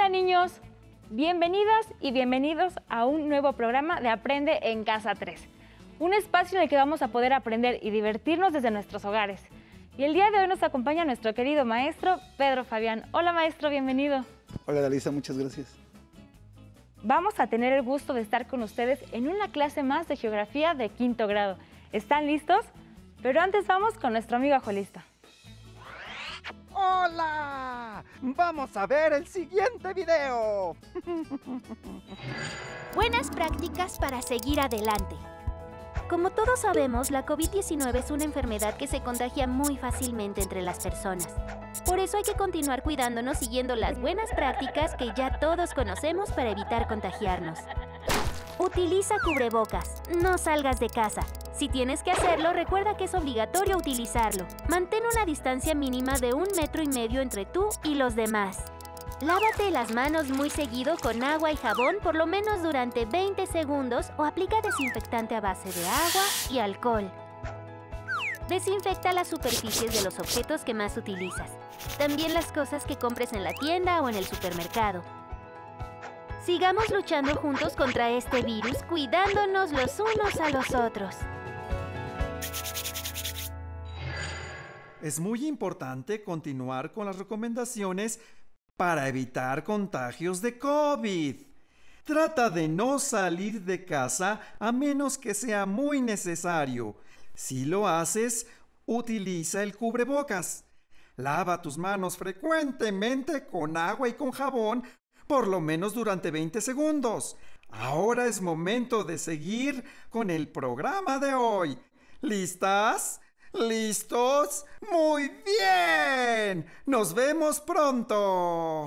Hola niños, bienvenidas y bienvenidos a un nuevo programa de Aprende en Casa 3. Un espacio en el que vamos a poder aprender y divertirnos desde nuestros hogares. Y el día de hoy nos acompaña nuestro querido maestro Pedro Fabián. Hola maestro, bienvenido. Hola Dalisa, muchas gracias. Vamos a tener el gusto de estar con ustedes en una clase más de geografía de quinto grado. ¿Están listos? Pero antes vamos con nuestro amigo ajolista. ¡Hola! Vamos a ver el siguiente video. Buenas prácticas para seguir adelante. Como todos sabemos, la COVID-19 es una enfermedad que se contagia muy fácilmente entre las personas. Por eso hay que continuar cuidándonos siguiendo las buenas prácticas que ya todos conocemos para evitar contagiarnos. Utiliza cubrebocas, no salgas de casa. Si tienes que hacerlo, recuerda que es obligatorio utilizarlo. Mantén una distancia mínima de 1,5 metros entre tú y los demás. Lávate las manos muy seguido con agua y jabón por lo menos durante 20 segundos o aplica desinfectante a base de agua y alcohol. Desinfecta las superficies de los objetos que más utilizas. También las cosas que compres en la tienda o en el supermercado. Sigamos luchando juntos contra este virus, cuidándonos los unos a los otros. Es muy importante continuar con las recomendaciones para evitar contagios de COVID. Trata de no salir de casa a menos que sea muy necesario. Si lo haces, utiliza el cubrebocas. Lava tus manos frecuentemente con agua y con jabón, por lo menos durante 20 segundos. Ahora es momento de seguir con el programa de hoy. ¿Listas? ¿Listos? ¡Muy bien! ¡Nos vemos pronto!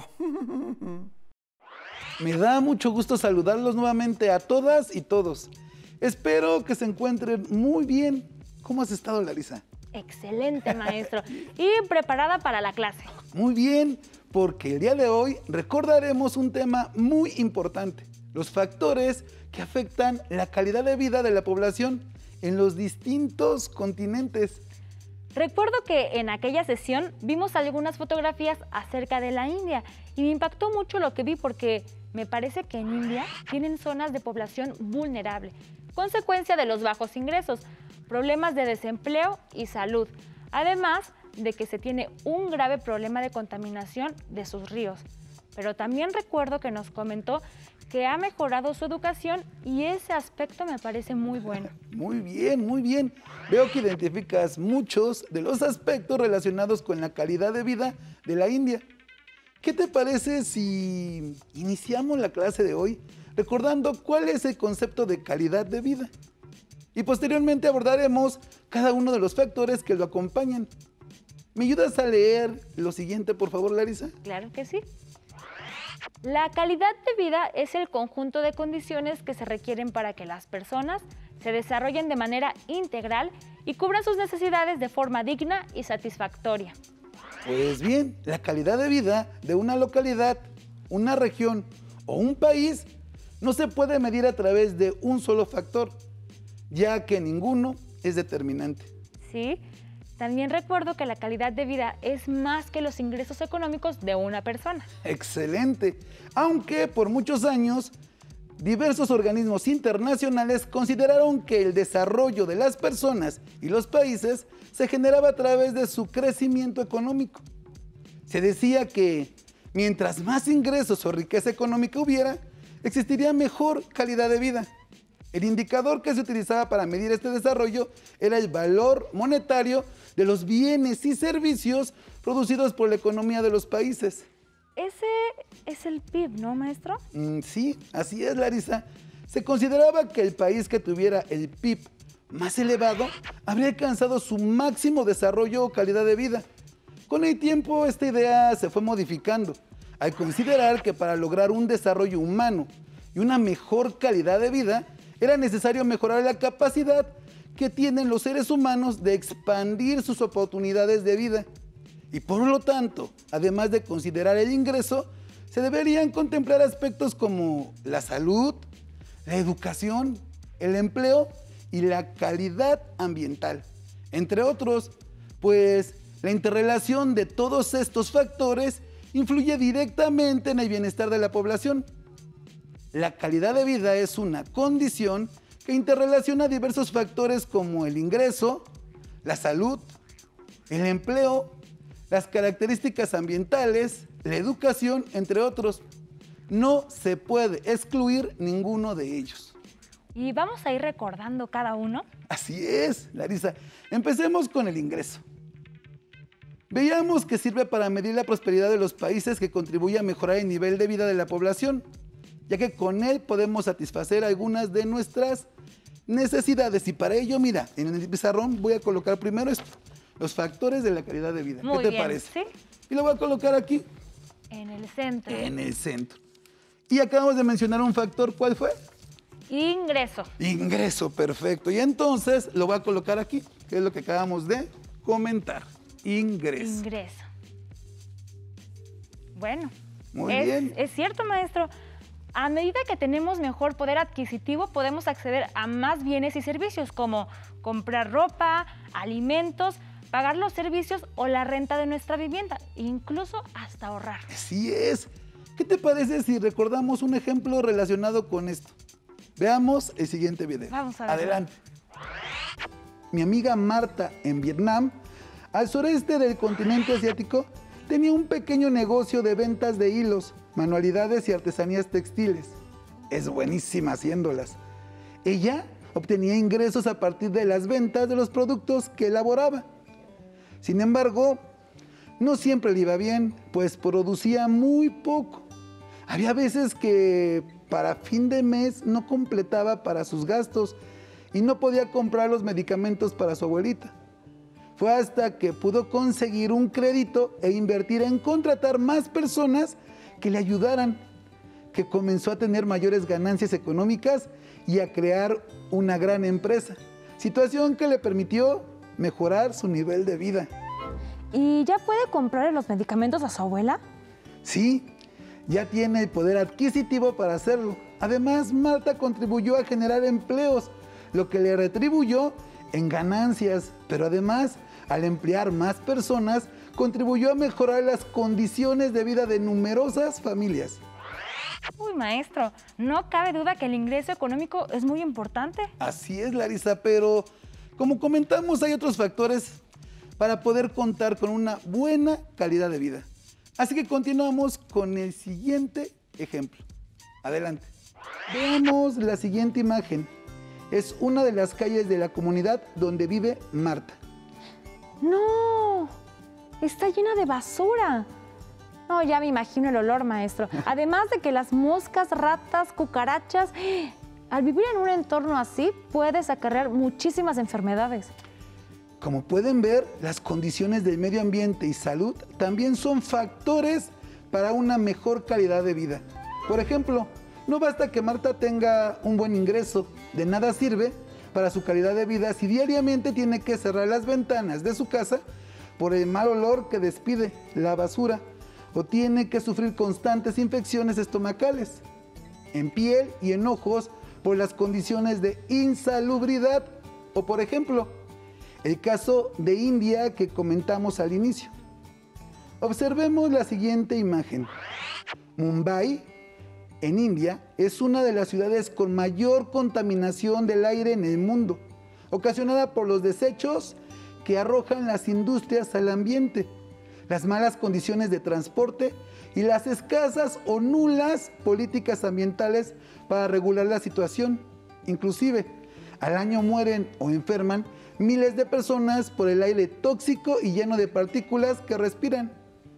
Me da mucho gusto saludarlos nuevamente a todas y todos. Espero que se encuentren muy bien. ¿Cómo has estado, Larisa? Excelente, maestro. Y preparada para la clase. Muy bien, porque el día de hoy recordaremos un tema muy importante. Los factores que afectan la calidad de vida de la población en los distintos continentes. Recuerdo que en aquella sesión vimos algunas fotografías acerca de la India y me impactó mucho lo que vi porque me parece que en India tienen zonas de población vulnerable, consecuencia de los bajos ingresos, problemas de desempleo y salud, además de que se tiene un grave problema de contaminación de sus ríos. Pero también recuerdo que nos comentó que ha mejorado su educación y ese aspecto me parece muy bueno. Muy bien, muy bien. Veo que identificas muchos de los aspectos relacionados con la calidad de vida de la India. ¿Qué te parece si iniciamos la clase de hoy recordando cuál es el concepto de calidad de vida? Y posteriormente abordaremos cada uno de los factores que lo acompañan. ¿Me ayudas a leer lo siguiente, por favor, Larisa? Claro que sí. La calidad de vida es el conjunto de condiciones que se requieren para que las personas se desarrollen de manera integral y cubran sus necesidades de forma digna y satisfactoria. Pues bien, la calidad de vida de una localidad, una región o un país no se puede medir a través de un solo factor, ya que ninguno es determinante. Sí, también recuerdo que la calidad de vida es más que los ingresos económicos de una persona. Excelente, aunque por muchos años diversos organismos internacionales consideraron que el desarrollo de las personas y los países se generaba a través de su crecimiento económico. Se decía que mientras más ingresos o riqueza económica hubiera, existiría mejor calidad de vida. El indicador que se utilizaba para medir este desarrollo era el valor monetario de los bienes y servicios producidos por la economía de los países. Ese es el PIB, ¿no, maestro? Sí, así es, Larisa. Se consideraba que el país que tuviera el PIB más elevado habría alcanzado su máximo desarrollo o calidad de vida. Con el tiempo, esta idea se fue modificando, al considerar que para lograr un desarrollo humano y una mejor calidad de vida, era necesario mejorar la capacidad que tienen los seres humanos de expandir sus oportunidades de vida. Y por lo tanto, además de considerar el ingreso, se deberían contemplar aspectos como la salud, la educación, el empleo y la calidad ambiental, entre otros, pues la interrelación de todos estos factores influye directamente en el bienestar de la población. La calidad de vida es una condición que interrelaciona diversos factores como el ingreso, la salud, el empleo, las características ambientales, la educación, entre otros. No se puede excluir ninguno de ellos. ¿Y vamos a ir recordando cada uno? Así es, Larisa. Empecemos con el ingreso. Veíamos que sirve para medir la prosperidad de los países, que contribuye a mejorar el nivel de vida de la población, ya que con él podemos satisfacer algunas de nuestras necesidades. Y para ello, mira, en el pizarrón voy a colocar primero esto, los factores de la calidad de vida. Muy ¿Qué te bien, parece? ¿sí? Y lo voy a colocar aquí, En el centro. en el centro. Y acabamos de mencionar un factor, ¿cuál fue? Ingreso. Ingreso, perfecto. Y entonces lo voy a colocar aquí, que es lo que acabamos de comentar. Ingreso. Ingreso. Bueno. Muy bien. Es cierto, maestro. A medida que tenemos mejor poder adquisitivo, podemos acceder a más bienes y servicios, como comprar ropa, alimentos, pagar los servicios o la renta de nuestra vivienda, incluso hasta ahorrar. Así es. ¿Qué te parece si recordamos un ejemplo relacionado con esto? Veamos el siguiente video. Vamos a ver. Adelante. Mi amiga Marta, en Vietnam, al sureste del continente asiático, tenía un pequeño negocio de ventas de hilos, manualidades y artesanías textiles. Es buenísima haciéndolas. Ella obtenía ingresos a partir de las ventas de los productos que elaboraba. Sin embargo, no siempre le iba bien, pues producía muy poco. Había veces que para fin de mes no completaba para sus gastos y no podía comprar los medicamentos para su abuelita. Fue hasta que pudo conseguir un crédito e invertir en contratar más personas que le ayudaran, que comenzó a tener mayores ganancias económicas y a crear una gran empresa, situación que le permitió mejorar su nivel de vida. ¿Y ya puede comprarle los medicamentos a su abuela? Sí, ya tiene el poder adquisitivo para hacerlo. Además, Marta contribuyó a generar empleos, lo que le retribuyó en ganancias, pero además, al emplear más personas, contribuyó a mejorar las condiciones de vida de numerosas familias. Uy, maestro, no cabe duda que el ingreso económico es muy importante. Así es, Larisa, pero como comentamos, hay otros factores para poder contar con una buena calidad de vida. Así que continuamos con el siguiente ejemplo. Adelante. Veamos la siguiente imagen. Es una de las calles de la comunidad donde vive Marta. ¡No! Está llena de basura. No, ya me imagino el olor, maestro. Además de que las moscas, ratas, cucarachas, al vivir en un entorno así, puedes acarrear muchísimas enfermedades. Como pueden ver, las condiciones del medio ambiente y salud también son factores para una mejor calidad de vida. Por ejemplo, no basta que Marta tenga un buen ingreso, de nada sirve para su calidad de vida si diariamente tiene que cerrar las ventanas de su casa por el mal olor que despide la basura, o tiene que sufrir constantes infecciones estomacales, en piel y en ojos por las condiciones de insalubridad, o por ejemplo, el caso de India que comentamos al inicio. Observemos la siguiente imagen. Mumbai, en India, es una de las ciudades con mayor contaminación del aire en el mundo, ocasionada por los desechos que arrojan las industrias al ambiente, las malas condiciones de transporte y las escasas o nulas políticas ambientales para regular la situación. Inclusive, al año mueren o enferman miles de personas por el aire tóxico y lleno de partículas que respiran.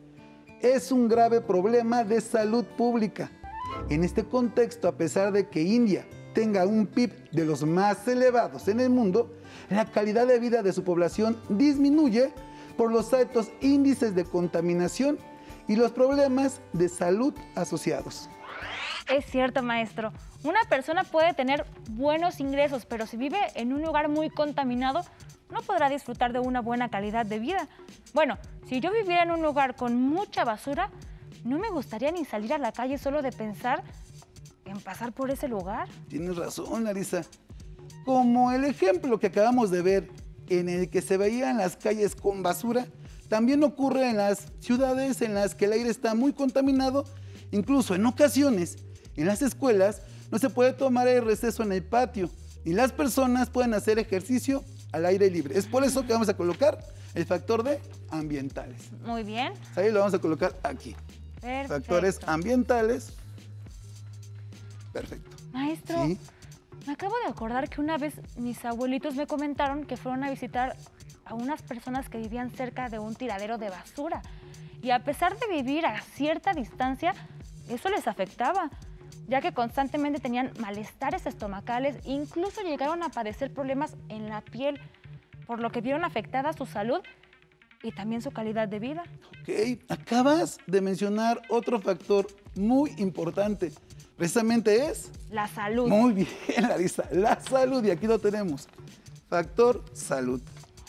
Es un grave problema de salud pública. En este contexto, a pesar de que India tenga un PIB de los más elevados en el mundo, la calidad de vida de su población disminuye por los altos índices de contaminación y los problemas de salud asociados. Es cierto, maestro. Una persona puede tener buenos ingresos, pero si vive en un lugar muy contaminado, no podrá disfrutar de una buena calidad de vida. Bueno, si yo viviera en un lugar con mucha basura, no me gustaría ni salir a la calle solo de pensar en pasar por ese lugar. Tienes razón, Larisa. Como el ejemplo que acabamos de ver, en el que se veían las calles con basura, También ocurre en las ciudades en las que el aire está muy contaminado, incluso en ocasiones en las escuelas no se puede tomar el receso en el patio y las personas pueden hacer ejercicio al aire libre. Es por eso que vamos a colocar el factor de ambientales. Muy bien. Ahí lo vamos a colocar aquí. Perfecto. Factores ambientales. Perfecto. Maestro, Sí. me acabo de acordar que una vez mis abuelitos me comentaron que fueron a visitar a unas personas que vivían cerca de un tiradero de basura. Y a pesar de vivir a cierta distancia, eso les afectaba, ya que constantemente tenían malestares estomacales, incluso llegaron a padecer problemas en la piel, por lo que vieron afectada su salud y también su calidad de vida. Ok, acabas de mencionar otro factor muy importante. Precisamente es... La salud. Muy bien, Larisa, la salud, y aquí lo tenemos. Factor salud.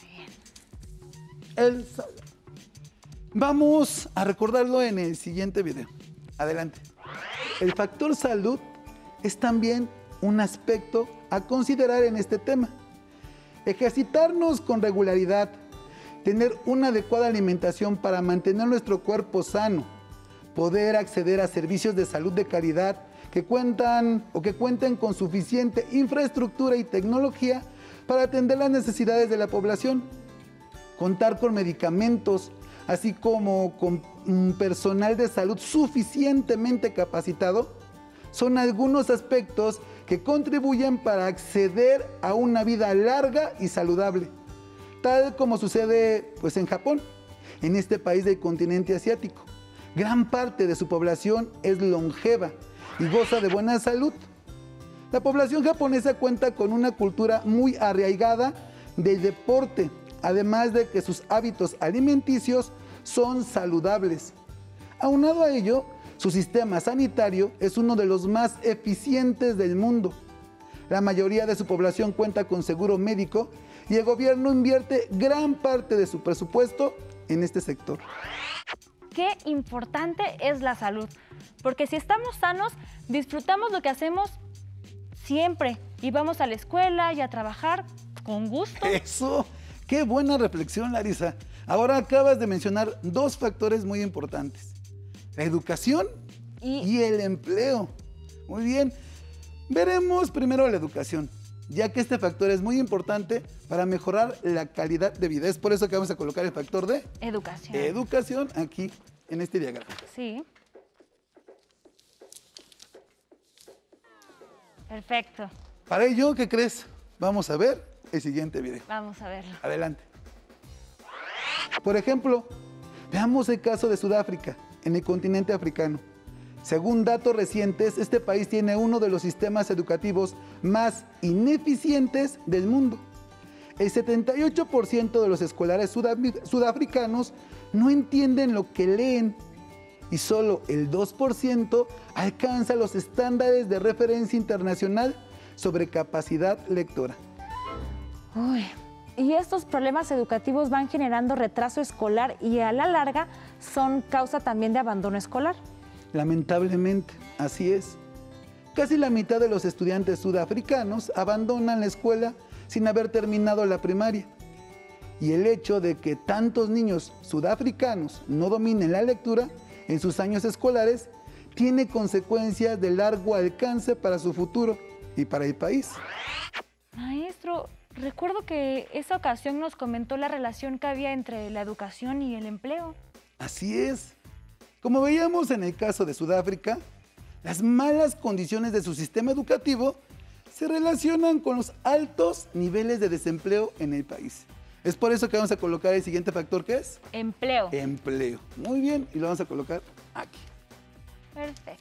El salud. Vamos a recordarlo en el siguiente video. Adelante. El factor salud es también un aspecto a considerar en este tema. Ejercitarnos con regularidad, tener una adecuada alimentación para mantener nuestro cuerpo sano, poder acceder a servicios de salud de calidad que cuenten con suficiente infraestructura y tecnología para atender las necesidades de la población, contar con medicamentos, así como con personal de salud suficientemente capacitado, son algunos aspectos que contribuyen para acceder a una vida larga y saludable, tal como sucede pues, en Japón, en este país del continente asiático. Gran parte de su población es longeva y goza de buena salud. La población japonesa cuenta con una cultura muy arraigada del deporte, además de que sus hábitos alimenticios son saludables. Aunado a ello, su sistema sanitario es uno de los más eficientes del mundo. La mayoría de su población cuenta con seguro médico y el gobierno invierte gran parte de su presupuesto en este sector. Qué importante es la salud, porque si estamos sanos, disfrutamos lo que hacemos siempre y vamos a la escuela y a trabajar con gusto. Eso, qué buena reflexión, Larisa. Ahora acabas de mencionar dos factores muy importantes: la educación y el empleo. Muy bien, veremos primero la educación, ya que este factor es muy importante para mejorar la calidad de vida. Es por eso que vamos a colocar el factor de educación aquí en este diagrama. Sí. Perfecto. Para ello, ¿qué crees? Vamos a ver el siguiente video. Vamos a verlo. Adelante. Por ejemplo, veamos el caso de Sudáfrica, en el continente africano. Según datos recientes, este país tiene uno de los sistemas educativos más ineficientes del mundo. El 78% de los escolares sudafricanos no entienden lo que leen y solo el 2% alcanza los estándares de referencia internacional sobre capacidad lectora. Uy, y estos problemas educativos van generando retraso escolar y a la larga son causa también de abandono escolar. Lamentablemente, así es. Casi la mitad de los estudiantes sudafricanos abandonan la escuela sin haber terminado la primaria. Y el hecho de que tantos niños sudafricanos no dominen la lectura en sus años escolares tiene consecuencias de largo alcance para su futuro y para el país. Maestro, recuerdo que esa ocasión nos comentó la relación que había entre la educación y el empleo. Así es. Como veíamos en el caso de Sudáfrica, las malas condiciones de su sistema educativo se relacionan con los altos niveles de desempleo en el país. Es por eso que vamos a colocar el siguiente factor, ¿qué es? Empleo. Empleo. Muy bien, y lo vamos a colocar aquí. Perfecto.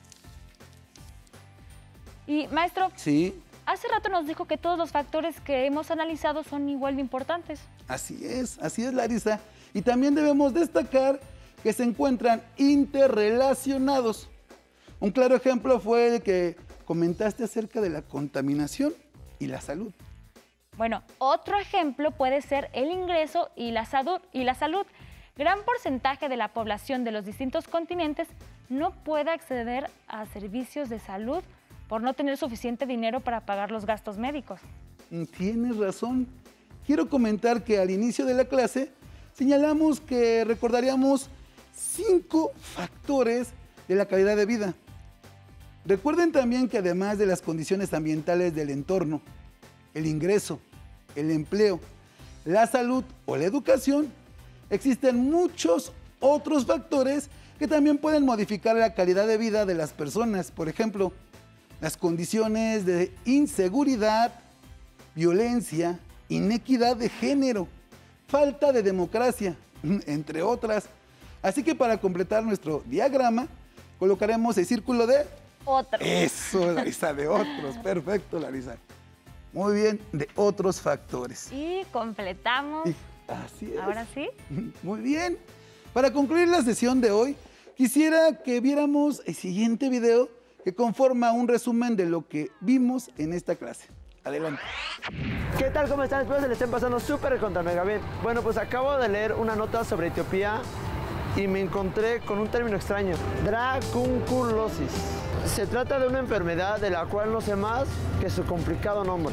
Y maestro, Sí, hace rato nos dijo que todos los factores que hemos analizado son igual de importantes. así es, Larisa. Y también debemos destacar que se encuentran interrelacionados. Un claro ejemplo fue el que comentaste acerca de la contaminación y la salud. Bueno, otro ejemplo puede ser el ingreso y la salud. Gran porcentaje de la población de los distintos continentes no puede acceder a servicios de salud por no tener suficiente dinero para pagar los gastos médicos. Tienes razón. Quiero comentar que al inicio de la clase señalamos que recordaríamos 5 factores de la calidad de vida. Recuerden también que además de las condiciones ambientales del entorno, el ingreso, el empleo, la salud o la educación, existen muchos otros factores que también pueden modificar la calidad de vida de las personas. Por ejemplo, las condiciones de inseguridad, violencia, inequidad de género, falta de democracia, entre otras. Así que para completar nuestro diagrama, colocaremos el círculo de... Otro. Eso, Larisa, de otros. Perfecto, Larisa. Muy bien, de otros factores. Y completamos. Así es. Ahora sí. Muy bien. Para concluir la sesión de hoy, quisiera que viéramos el siguiente video que conforma un resumen de lo que vimos en esta clase. Adelante. ¿Qué tal? ¿Cómo están? Espero se le estén pasando súper contra mega bien. Bueno, pues acabo de leer una nota sobre Etiopía y me encontré con un término extraño, dracunculosis. Se trata de una enfermedad de la cual no sé más que su complicado nombre.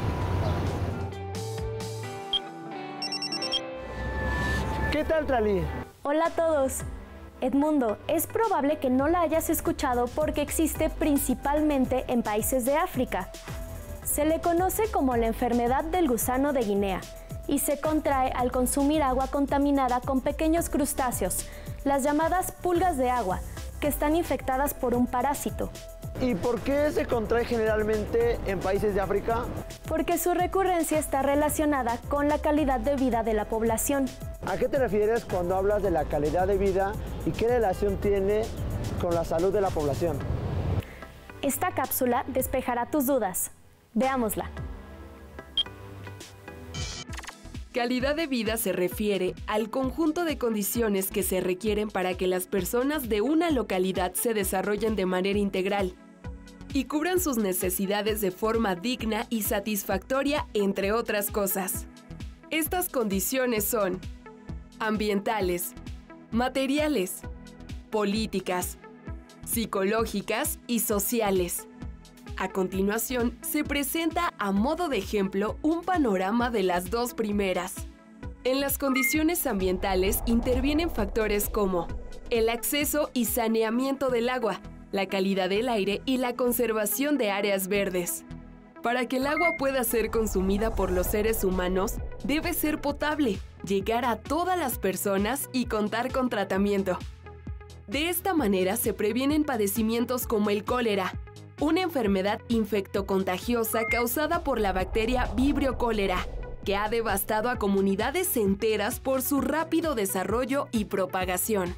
¿Qué tal, Trali? Hola a todos. Edmundo, es probable que no la hayas escuchado porque existe principalmente en países de África. Se le conoce como la enfermedad del gusano de Guinea y se contrae al consumir agua contaminada con pequeños crustáceos, las llamadas pulgas de agua, que están infectadas por un parásito. ¿Y por qué se contrae generalmente en países de África? Porque su recurrencia está relacionada con la calidad de vida de la población. ¿A qué te refieres cuando hablas de la calidad de vida y qué relación tiene con la salud de la población? Esta cápsula despejará tus dudas. Veámosla. Calidad de vida se refiere al conjunto de condiciones que se requieren para que las personas de una localidad se desarrollen de manera integral y cubran sus necesidades de forma digna y satisfactoria, entre otras cosas. Estas condiciones son ambientales, materiales, políticas, psicológicas y sociales. A continuación, se presenta a modo de ejemplo un panorama de las dos primeras. En las condiciones ambientales intervienen factores como el acceso y saneamiento del agua, la calidad del aire y la conservación de áreas verdes. Para que el agua pueda ser consumida por los seres humanos, debe ser potable, llegar a todas las personas y contar con tratamiento. De esta manera se previenen padecimientos como el cólera, una enfermedad infectocontagiosa causada por la bacteria Vibrio cólera, que ha devastado a comunidades enteras por su rápido desarrollo y propagación.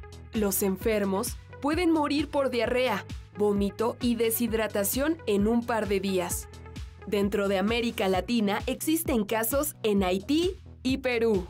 Los enfermos pueden morir por diarrea, vómito y deshidratación en un par de días. Dentro de América Latina existen casos en Haití y Perú.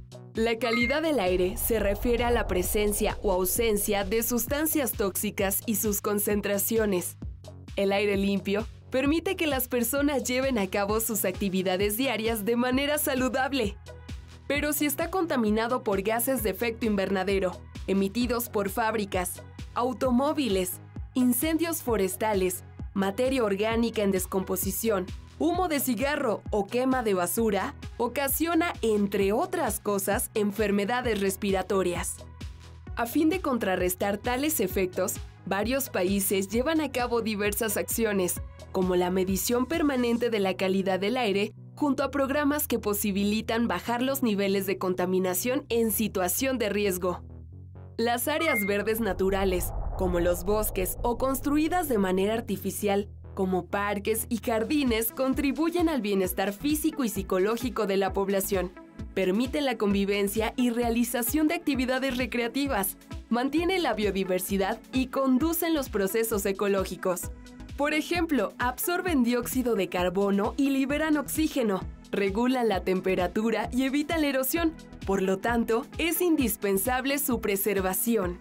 La calidad del aire se refiere a la presencia o ausencia de sustancias tóxicas y sus concentraciones. El aire limpio permite que las personas lleven a cabo sus actividades diarias de manera saludable. Pero si está contaminado por gases de efecto invernadero, emitidos por fábricas, automóviles, incendios forestales, materia orgánica en descomposición, humo de cigarro o quema de basura, ocasiona, entre otras cosas, enfermedades respiratorias. A fin de contrarrestar tales efectos, varios países llevan a cabo diversas acciones, como la medición permanente de la calidad del aire, junto a programas que posibilitan bajar los niveles de contaminación en situación de riesgo. Las áreas verdes naturales, como los bosques o construidas de manera artificial, como parques y jardines, contribuyen al bienestar físico y psicológico de la población. Permiten la convivencia y realización de actividades recreativas, mantienen la biodiversidad y conducen los procesos ecológicos. Por ejemplo, absorben dióxido de carbono y liberan oxígeno, regulan la temperatura y evitan la erosión. Por lo tanto, es indispensable su preservación.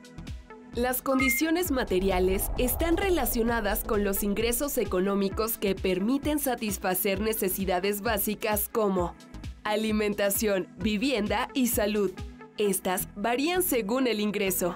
Las condiciones materiales están relacionadas con los ingresos económicos que permiten satisfacer necesidades básicas como alimentación, vivienda y salud. Estas varían según el ingreso.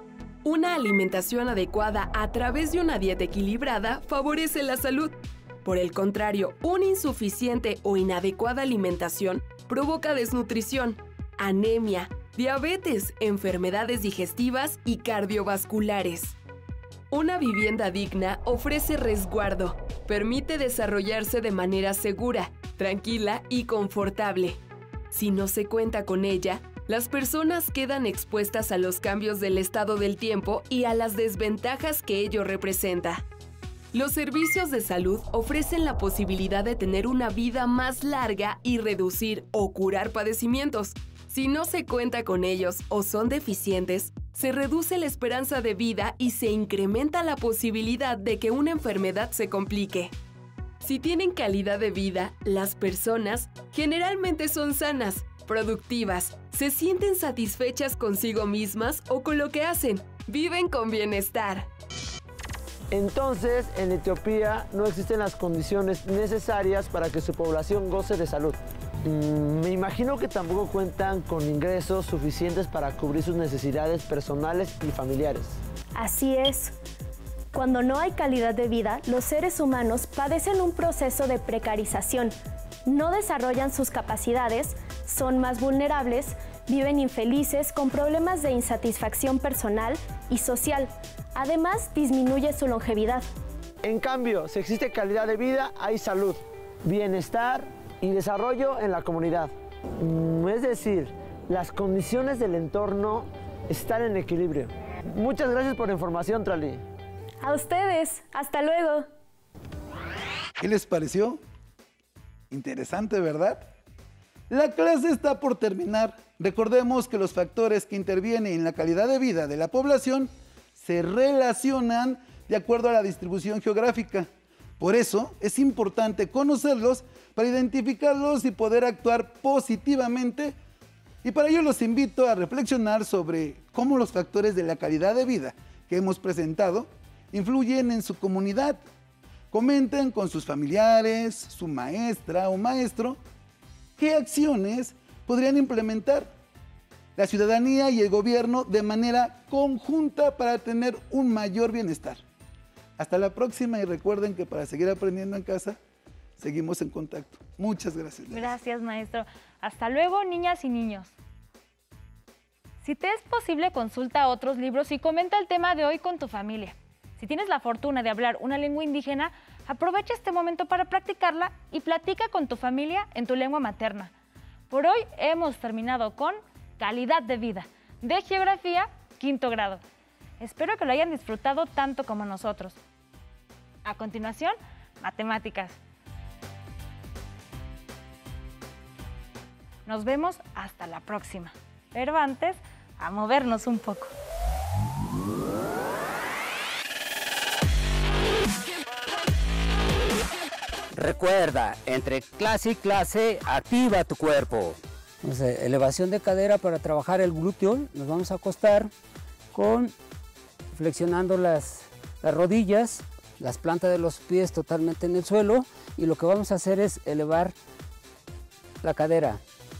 Una alimentación adecuada a través de una dieta equilibrada favorece la salud. Por el contrario, una insuficiente o inadecuada alimentación provoca desnutrición, anemia, diabetes, enfermedades digestivas y cardiovasculares. Una vivienda digna ofrece resguardo, permite desarrollarse de manera segura, tranquila y confortable. Si no se cuenta con ella, las personas quedan expuestas a los cambios del estado del tiempo y a las desventajas que ello representa. Los servicios de salud ofrecen la posibilidad de tener una vida más larga y reducir o curar padecimientos. Si no se cuenta con ellos o son deficientes, se reduce la esperanza de vida y se incrementa la posibilidad de que una enfermedad se complique. Si tienen calidad de vida, las personas generalmente son sanas, productivas, se sienten satisfechas consigo mismas o con lo que hacen, viven con bienestar. Entonces, en Etiopía no existen las condiciones necesarias para que su población goce de salud. Me imagino que tampoco cuentan con ingresos suficientes para cubrir sus necesidades personales y familiares. Así es. Cuando no hay calidad de vida, los seres humanos padecen un proceso de precarización. No desarrollan sus capacidades, son más vulnerables, viven infelices con problemas de insatisfacción personal y social. Además, disminuye su longevidad. En cambio, si existe calidad de vida, hay salud, bienestar y desarrollo en la comunidad. Es decir, las condiciones del entorno están en equilibrio. Muchas gracias por la información, Trali. A ustedes, hasta luego. ¿Qué les pareció? Interesante, ¿verdad? La clase está por terminar. Recordemos que los factores que intervienen en la calidad de vida de la población se relacionan de acuerdo a la distribución geográfica. Por eso es importante conocerlos para identificarlos y poder actuar positivamente. Y para ello los invito a reflexionar sobre cómo los factores de la calidad de vida que hemos presentado influyen en su comunidad. Comenten con sus familiares, su maestra o maestro, qué acciones podrían implementar la ciudadanía y el gobierno de manera conjunta para tener un mayor bienestar. Hasta la próxima y recuerden que para seguir aprendiendo en casa, seguimos en contacto. Muchas gracias. Gracias, maestro. Hasta luego, niñas y niños. Si te es posible, consulta otros libros y comenta el tema de hoy con tu familia. Si tienes la fortuna de hablar una lengua indígena, aprovecha este momento para practicarla y platica con tu familia en tu lengua materna. Por hoy hemos terminado con Calidad de Vida, de Geografía, 5º grado. Espero que lo hayan disfrutado tanto como nosotros. A continuación, Matemáticas. Nos vemos hasta la próxima. Pero antes, a movernos un poco. Recuerda, entre clase y clase, activa tu cuerpo. Entonces, elevación de cadera para trabajar el glúteo. Nos vamos a acostar flexionando las rodillas, las plantas de los pies totalmente en el suelo. Y lo que vamos a hacer es elevar la cadera.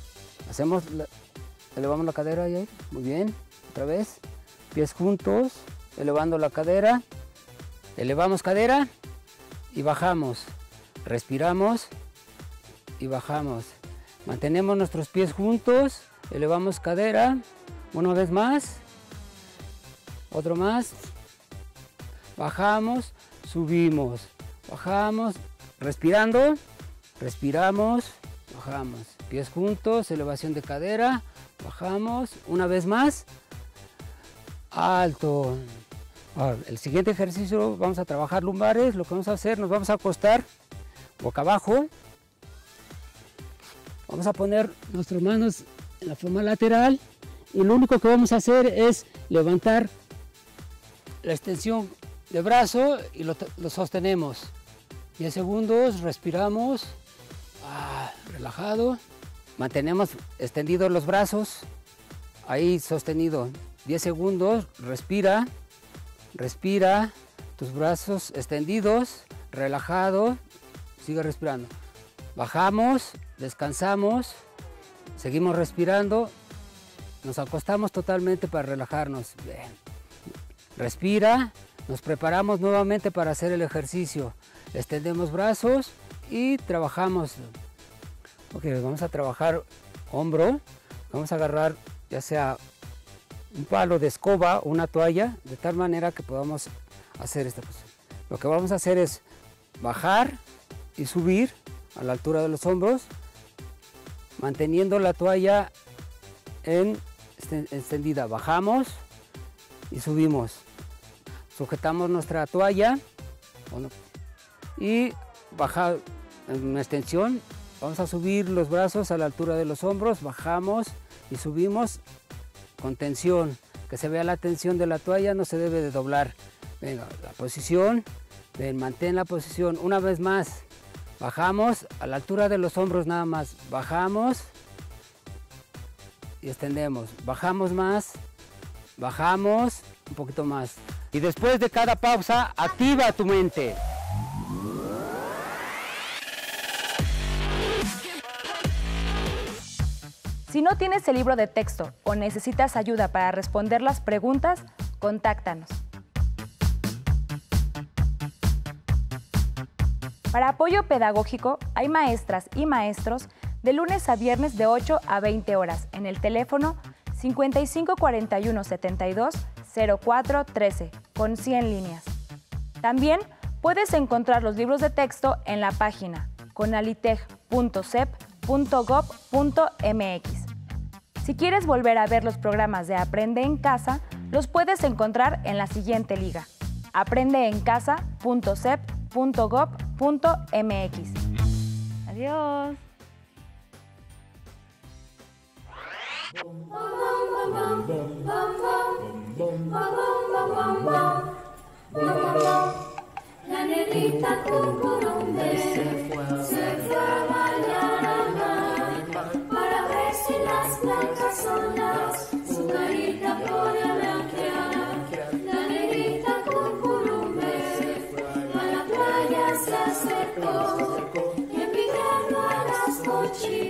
Elevamos la cadera, Yair. Muy bien. Otra vez. Pies juntos, elevando la cadera. Elevamos cadera y bajamos. Respiramos y bajamos. Mantenemos nuestros pies juntos, elevamos cadera, una vez más, otro más, bajamos, subimos, bajamos, respirando, respiramos, bajamos. Pies juntos, elevación de cadera, bajamos, una vez más, alto. Ahora, el siguiente ejercicio vamos a trabajar lumbares. Lo que vamos a hacer, nos vamos a acostar boca abajo. Vamos a poner nuestras manos en la forma lateral y lo único que vamos a hacer es levantar la extensión de brazo y lo sostenemos. 10 segundos, respiramos, relajado. Mantenemos extendidos los brazos, ahí sostenido. 10 segundos, respira, respira, tus brazos extendidos, relajado, sigue respirando. Bajamos, descansamos, seguimos respirando, nos acostamos totalmente para relajarnos. Bien. Respira, nos preparamos nuevamente para hacer el ejercicio. Extendemos brazos y trabajamos. Ok, vamos a trabajar hombro, Vamos a agarrar ya sea un palo de escoba o una toalla, de tal manera que podamos hacer esta posición. Lo que vamos a hacer es bajar y subir a la altura de los hombros, manteniendo la toalla extendida. Bajamos y subimos. Sujetamos nuestra toalla y bajar en una extensión. Vamos a subir los brazos a la altura de los hombros, bajamos y subimos con tensión. Que se vea la tensión de la toalla, no se debe de doblar. Venga, la posición, ven, mantén la posición. Una vez más, bajamos a la altura de los hombros nada más. Bajamos y extendemos. Bajamos más, bajamos un poquito más. Y después de cada pausa, activa tu mente. Si no tienes el libro de texto o necesitas ayuda para responder las preguntas, contáctanos. Para apoyo pedagógico, hay maestras y maestros de lunes a viernes de 8 a 20 horas en el teléfono 55 41 72 04 13 con 100 líneas. También puedes encontrar los libros de texto en la página conaliteg.sep.gov.mx. Si quieres volver a ver los programas de Aprende en Casa, los puedes encontrar en la siguiente liga: aprendeencasa.sep.gov.mx. Adiós. La negrita cucurumbe se fue a bañar al mar para ver si las blancas olas su carita podía blanquear. La negrita cucurumbe a la playa se acercó y envidiando a las mochilas